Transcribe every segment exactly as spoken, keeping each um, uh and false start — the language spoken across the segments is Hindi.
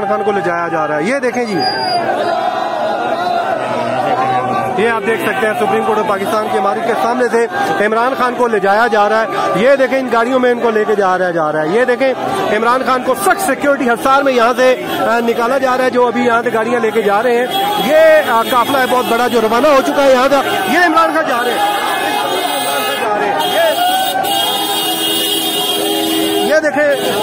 खान को ले जाया जा रहा है। ये देखें जी, ये आप देख सकते हैं सुप्रीम कोर्ट ऑफ पाकिस्तान की इमारत के सामने से इमरान खान को ले जाया जा रहा है। ये देखें इन गाड़ियों में इनको लेके जा रहा जा रहा है। ये देखें इमरान खान को सख्त सिक्योरिटी हसार में यहाँ से निकाला जा रहा है, जो अभी यहाँ से गाड़ियां लेके जा रहे हैं। ये काफिला है बहुत बड़ा जो रवाना हो चुका है यहाँ से। ये इमरान खान जा रहे हैं, जा रहे हैं। ये ये देखें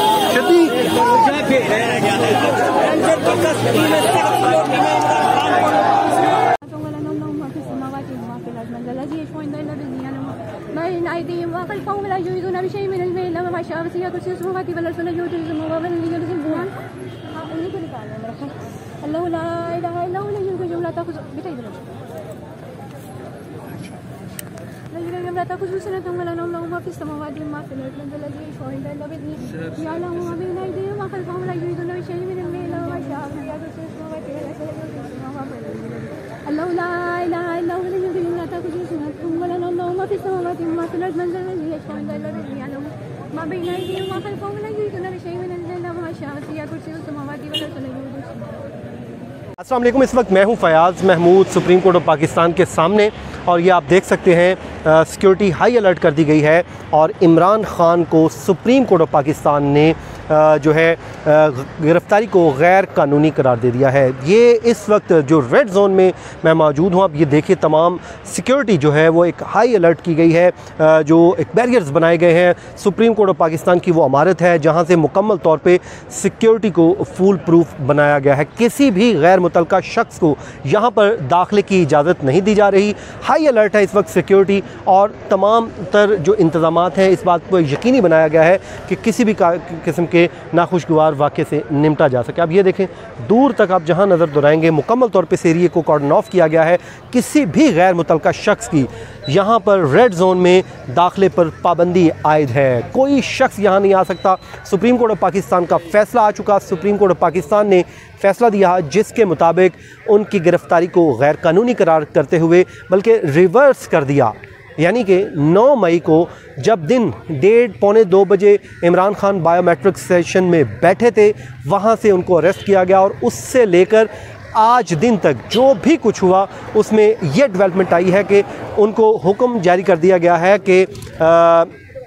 अस्सलाम वालेकुम। इस वक्त मैं हूं Fayaz Mahmood supreme court of Pakistan के सामने, और ये आप देख सकते हैं सिक्योरिटी हाई अलर्ट कर दी गई है और इमरान खान को सुप्रीम कोर्ट ऑफ पाकिस्तान ने आ, जो है गिरफ़्तारी को गैर कानूनी करार दे दिया है। ये इस वक्त जो रेड जोन में मैं मौजूद हूँ, आप ये देखिए तमाम सिक्योरिटी जो है वो एक हाई अलर्ट की गई है, आ, जो एक बैरियर्स बनाए गए हैं। सुप्रीम कोर्ट ऑफ पाकिस्तान की वो इमारत है जहाँ से मुकम्मल तौर पे सिक्योरिटी को फुल प्रूफ बनाया गया है। किसी भी गैर मुतल्लका शख्स को यहाँ पर दाखिले की इजाज़त नहीं दी जा रही। हाई अलर्ट है इस वक्त सिक्योरिटी, और तमाम तर जो इंतज़ामात हैं इस बात को यकीनी बनाया गया है कि किसी भी किस्म के नाखुशगवार वाक़े से निपटा जा सके। अब ये देखें दूर तक आप जहां नज़र दोहराएंगे मुकम्मल तौर पे इस एरिए को कॉर्डन ऑफ किया गया है। किसी भी गैर मुतल्लका शख्स की यहाँ पर रेड जोन में दाखिले पर पाबंदी आयद है। कोई शख्स यहाँ नहीं आ सकता। सुप्रीम कोर्ट ऑफ पाकिस्तान का फैसला आ चुका। सुप्रीम कोर्ट ऑफ पाकिस्तान ने फैसला दिया जिसके मुताबिक उनकी गिरफ़्तारी को गैर कानूनी करार करते हुए बल्कि रिवर्स कर दिया, यानी कि नौ मई को जब दिन डेढ़ पौने दो बजे इमरान खान बायोमेट्रिक सेशन में बैठे थे, वहाँ से उनको अरेस्ट किया गया और उससे लेकर आज दिन तक जो भी कुछ हुआ उसमें यह डेवलपमेंट आई है कि उनको हुक्म जारी कर दिया गया है कि आ,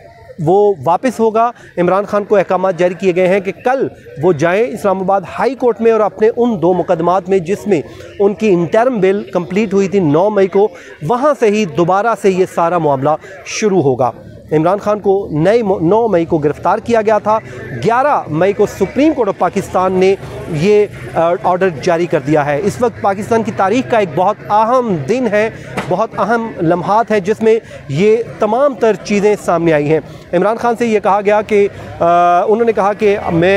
वो वापस होगा। इमरान खान को अहकामात जारी किए गए हैं कि कल वो जाएं इस्लामाबाद हाई कोर्ट में और अपने उन दो मुकदमात में जिसमें उनकी इंटर्म बेल कंप्लीट हुई थी नौ मई को, वहाँ से ही दोबारा से ये सारा मामला शुरू होगा। इमरान खान को नई नौ मई को गिरफ़्तार किया गया था। ग्यारह मई को सुप्रीम कोर्ट ऑफ पाकिस्तान ने ये ऑर्डर जारी कर दिया है। इस वक्त पाकिस्तान की तारीख़ का एक बहुत अहम दिन है, बहुत अहम लम्हात है जिसमें ये तमाम तर चीज़ें सामने आई हैं। इमरान खान से ये कहा गया कि आ, उन्होंने कहा कि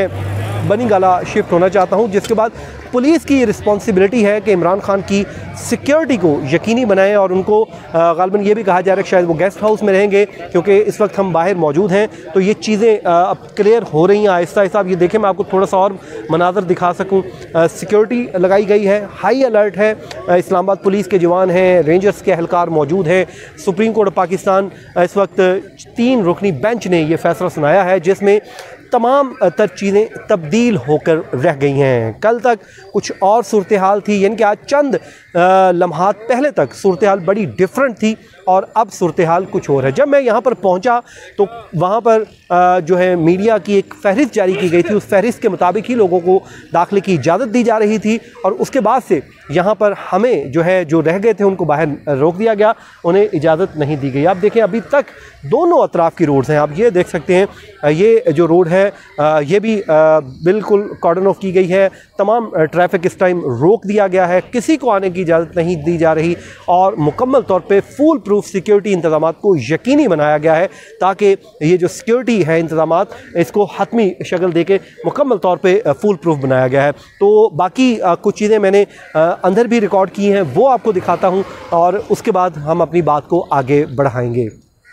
मैं बनी गाला शिफ्ट होना चाहता हूँ, जिसके बाद पुलिस की रिस्पॉन्सिबिलिटी है कि इमरान खान की सिक्योरिटी को यकीनी बनाएं और उनको ग़ालिबन ये भी कहा जा रहा है कि शायद वो गेस्ट हाउस में रहेंगे, क्योंकि इस वक्त हम बाहर मौजूद हैं। तो ये चीज़ें अब क्लियर हो रही हैं आहिस्ता आहिस्ता। अब ये देखें, मैं आपको थोड़ा सा और मनाज़र दिखा सकूँ। सिक्योरिटी लगाई गई है, हाई अलर्ट है। इस्लामाबाद पुलिस के जवान हैं, रेंजर्स के एहलकार मौजूद हैं। सुप्रीम कोर्ट ऑफ पाकिस्तान इस वक्त तीन रुकनी बेंच ने यह फैसला सुनाया है जिसमें तमाम तर चीज़ें तब्दील होकर रह गई हैं। कल तक कुछ और सूरत हाल थी, यानी कि आज चंद लम्हात पहले तक सूरत हाल बड़ी डिफरेंट थी और अब सूरत हाल कुछ और है। जब मैं यहाँ पर पहुँचा तो वहाँ पर जो है मीडिया की एक फहरिस्त जारी की गई थी। उस फहरिस्त के मुताबिक ही लोगों को दाखिले की इजाज़त दी जा रही थी और उसके बाद से यहाँ पर हमें जो है जो रह गए थे उनको बाहर रोक दिया गया, उन्हें इजाज़त नहीं दी गई। आप देखें अभी तक दोनों अतराफ़ की रोड्स हैं, आप ये देख सकते हैं। ये जो रोड है ये भी बिल्कुल कॉर्डन ऑफ की गई है। तमाम ट्रैफिक इस टाइम रोक दिया गया है, किसी को आने की इजाज़त नहीं दी जा रही और मुकम्मल तौर पे फुल प्रूफ सिक्योरिटी इंतज़ामात को यकीनी बनाया गया है ताकि ये जो सिक्योरिटी है इंतज़ामात इसको हतमी शक्ल दे के मुकम्मल तौर पे फुल प्रूफ बनाया गया है। तो बाकी कुछ चीज़ें मैंने अंदर भी रिकॉर्ड की हैं, वो आपको दिखाता हूँ और उसके बाद हम अपनी बात को आगे बढ़ाएंगे।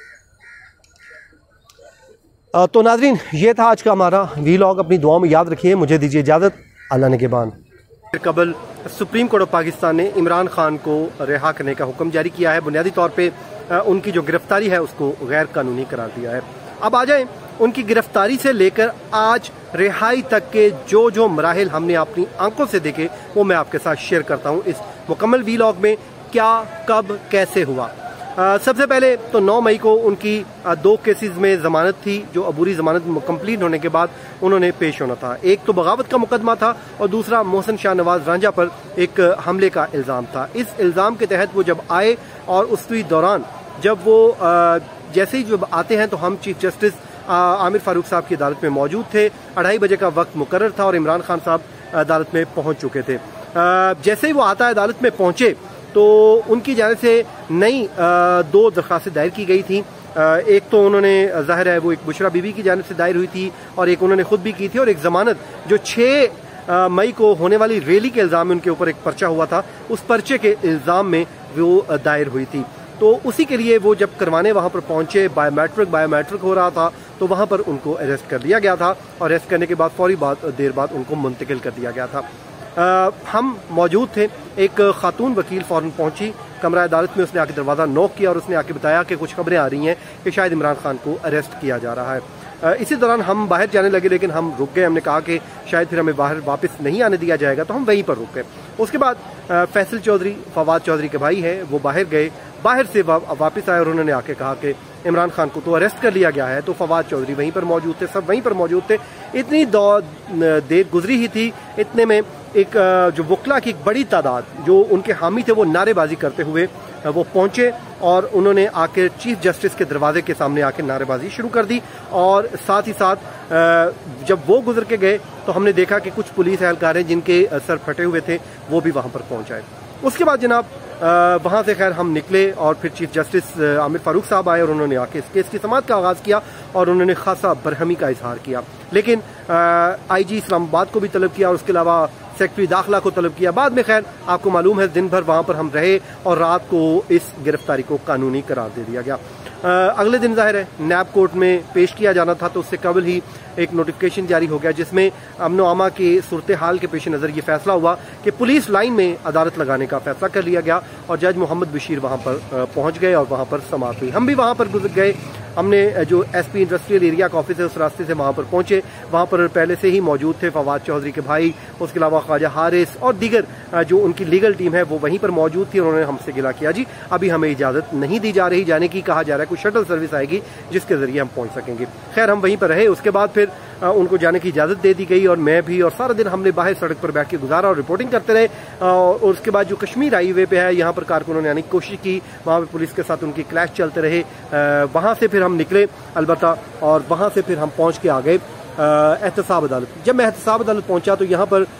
तो नाज़रीन, ये था आज का हमारा वीलॉग। अपनी दुआओं में याद रखिए। मुझे दीजिए इजाज़त। अल्लाह ने के बान। कबल सुप्रीम कोर्ट ऑफ पाकिस्तान ने इमरान खान को रिहा करने का हुक्म जारी किया है। बुनियादी तौर पे उनकी जो गिरफ्तारी है उसको गैर कानूनी करार दिया है। अब आ जाएं उनकी गिरफ्तारी से लेकर आज रिहाई तक के जो जो मराहिल हमने अपनी आंखों से देखे वो मैं आपके साथ शेयर करता हूँ इस मुकम्मल वीलॉग में, क्या कब कैसे हुआ। आ, सबसे पहले तो नौ मई को उनकी आ, दो केसेस में ज़मानत थी, जो अबूरी ज़मानत कंप्लीट होने के बाद उन्होंने पेश होना था। एक तो बगावत का मुकदमा था और दूसरा मोहसिन शाह नवाज रांझा पर एक हमले का इल्ज़ाम था। इस इल्ज़ाम के तहत वो जब आए और उसी दौरान जब वो आ, जैसे ही जब आते हैं तो हम चीफ जस्टिस आमिर फारूक साहब की अदालत में मौजूद थे। अढ़ाई बजे का वक्त मुकर्रर था और इमरान खान साहब अदालत में पहुंच चुके थे। आ, जैसे ही वो आता है अदालत में पहुंचे तो उनकी जानिब से नई दो दरख्वास्तें दायर की गई थी। एक तो उन्होंने ज़ाहिर है वो एक बुशरा बीबी की जानिब से दायर हुई थी और एक उन्होंने खुद भी की थी, और एक ज़मानत जो छः मई को होने वाली रैली के इल्ज़ाम में उनके ऊपर एक पर्चा हुआ था, उस पर्चे के इल्ज़ाम में वो दायर हुई थी। तो उसी के लिए वो जब करवाने वहाँ पर पहुँचे, बायोमेट्रिक बायोमेट्रिक हो रहा था, तो वहाँ पर उनको अरेस्ट कर लिया गया था और अरेस्ट करने के बाद फौरी बाद देर बाद उनको मुंतकिल कर दिया गया था। आ, हम मौजूद थे। एक खातून वकील फ़ौरन पहुंची कमरा अदालत में, उसने आके दरवाज़ा नॉक किया और उसने आके बताया कि कुछ खबरें आ रही हैं कि शायद इमरान खान को अरेस्ट किया जा रहा है। आ, इसी दौरान हम बाहर जाने लगे, लेकिन हम रुक गए। हमने कहा कि शायद फिर हमें बाहर वापस नहीं आने दिया जाएगा, तो हम वहीं पर रुक गए। उसके बाद फैसल चौधरी, फवाद चौधरी के भाई हैं, वो बाहर गए। बाहर से वा, वापस आए और उन्होंने आके कहा कि इमरान खान को तो अरेस्ट कर लिया गया है। तो फवाद चौधरी वहीं पर मौजूद थे, सब वहीं पर मौजूद थे। इतनी देर गुजरी ही थी, इतने में एक जो वकला की एक बड़ी तादाद जो उनके हामी थे वो नारेबाजी करते हुए वो पहुंचे और उन्होंने आकर चीफ जस्टिस के दरवाजे के सामने आकर नारेबाजी शुरू कर दी। और साथ ही साथ जब वो गुजर के गए तो हमने देखा कि कुछ पुलिस एहलकार हैं जिनके सर फटे हुए थे, वो भी वहां पर पहुंच आए। उसके बाद जनाब वहाँ से खैर हम निकले और फिर चीफ जस्टिस आमिर फारूक साहब आए और उन्होंने आके इस केस की समाअत का आगाज़ किया और उन्होंने खासा बरहमी का इजहार किया। लेकिन आई जी इस्लामाबाद को भी तलब किया और उसके अलावा सेक्रेटरी दाखिला को तलब किया। बाद में खैर आपको मालूम है दिन भर वहाँ पर हम रहे और रात को इस गिरफ्तारी को कानूनी करार दे दिया गया। आ, अगले दिन जाहिर है नैब कोर्ट में पेश किया जाना था, तो उससे कबल ही एक नोटिफिकेशन जारी हो गया जिसमें अमनो अमा की सूरत हाल के पेश नज़र ये फैसला हुआ कि पुलिस लाइन में अदालत लगाने का फैसला कर लिया गया और जज मोहम्मद बशीर वहाँ पर पहुँच गए और वहाँ पर समाअत हुई। हम भी वहाँ पर गुजर गए। हमने जो एसपी इंडस्ट्रियल एरिया का ऑफिस है उस रास्ते से वहाँ पर पहुँचे। वहाँ पर पहले से ही मौजूद थे फवाद चौधरी के भाई, उसके अलावा ख्वाजा हारिस और दीगर जो उनकी लीगल टीम है वो वहीं पर मौजूद थी। उन्होंने हमसे गिला किया, जी अभी हमें इजाज़त नहीं दी जा रही जाने की, कहा जा रहा है कोई शटल सर्विस आएगी जिसके ज़रिए हम पहुँच सकेंगे। खैर हम वहीं पर रहे। उसके बाद फिर उनको जाने की इजाज़त दे दी गई और मैं भी, और सारा दिन हमने बाहर सड़क पर बैठ के गुजारा और रिपोर्टिंग करते रहे। और उसके बाद जो कश्मीर हाईवे पे है यहाँ पर कारकुनों ने आने की कोशिश की, वहाँ पर पुलिस के साथ उनकी क्लैश चलते रहे। वहाँ से फिर हम निकले अलबत्ता और वहाँ से फिर हम पहुँच के आ गए एहतसाब अदालत। जब मैं एहतसाब अदालत पहुँचा तो यहाँ पर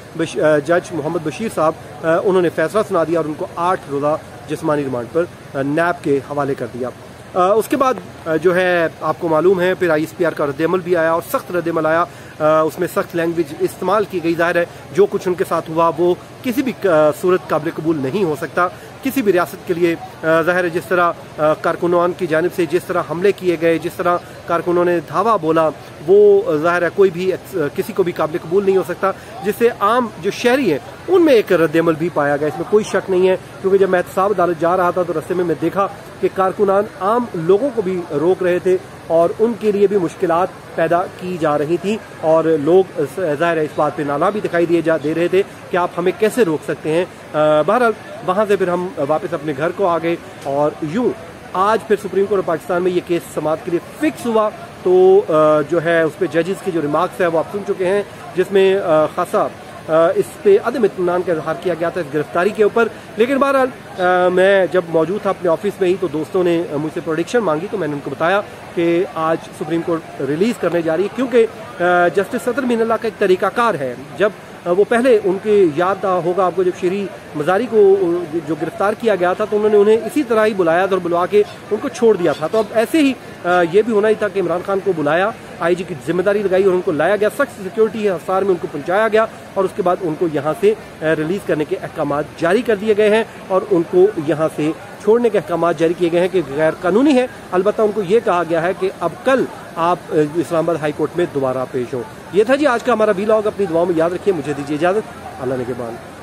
जज मोहम्मद बशीर साहब उन्होंने फैसला सुना दिया और उनको आठ रोज़ा जिस्मानी रिमांड पर नैब के हवाले कर दिया। आ, उसके बाद जो है आपको मालूम है फिर आई एस पी आर का रद्दअमल भी आया और सख्त रद्दअमल आया। आ, उसमें सख्त लैंग्वेज इस्तेमाल की गई। ज़ाहिर है जो कुछ उनके साथ हुआ वो किसी भी सूरत काबिल कबूल नहीं हो सकता किसी भी रियासत के लिए। ज़ाहिर है जिस तरह कारकुनान की जानिब से जिस तरह हमले किए गए, जिस तरह कारकुनों ने धावा बोला, वो ज़ाहिर है कोई भी किसी को भी काबिल कबूल नहीं हो सकता, जिससे आम जो शहरी हैं उनमें एक रद्दअमल भी पाया गया। इसमें कोई शक नहीं है, क्योंकि जब मैं एहतसाब अदालत जा रहा था तो रास्ते में मैं देखा कि कारकुनान आम लोगों को भी रोक रहे थे और उनके लिए भी मुश्किलात पैदा की जा रही थी और लोग ज़ाहिर है इस बात पे नाला भी दिखाई दिए जा दे रहे थे कि आप हमें कैसे रोक सकते हैं। बहरहाल वहाँ से फिर हम वापस अपने घर को आ गए और यूँ आज फिर सुप्रीम कोर्ट ऑफ पाकिस्तान में ये केस समाअत के लिए फिक्स हुआ। तो जो है उस पर जजेस के जो रिमार्क्स है वो आप सुन चुके हैं, जिसमें खासा इस पे अदम इत्मीनान का इजहार किया गया था इस गिरफ्तारी के ऊपर। लेकिन बहरहाल मैं जब मौजूद था अपने ऑफिस में ही तो दोस्तों ने मुझसे प्रोडिक्शन मांगी तो मैंने उनको बताया कि आज सुप्रीम कोर्ट रिलीज़ करने जा रही है, क्योंकि जस्टिस सदर मीनल्लाह का एक तरीकाकार है। जब वो पहले उनके याद होगा आपको जब शरी मजारी को जो गिरफ्तार किया गया था तो उन्होंने उन्हें इसी तरह ही बुलाया था और बुलवा के उनको छोड़ दिया था। तो अब ऐसे ही ये भी होना ही था कि इमरान खान को बुलाया, आईजी की जिम्मेदारी लगाई और उनको लाया गया, सख्त सिक्योरिटी हिसार में उनको पहुंचाया गया और उसके बाद उनको यहाँ से रिलीज करने के अहकाम जारी कर दिए गए हैं और उनको यहाँ से छोड़ने के अहकाम जारी किए गए हैं कि गैर कानूनी है। अलबत्ता उनको ये कहा गया है कि अब कल आप इस्लामाबाद हाई कोर्ट में दोबारा पेश हो। ये था जी आज का हमारा वीलॉग। अपनी दुआओं में याद रखिए। मुझे दीजिए इजाज़त। अल्लाह ने के बाद।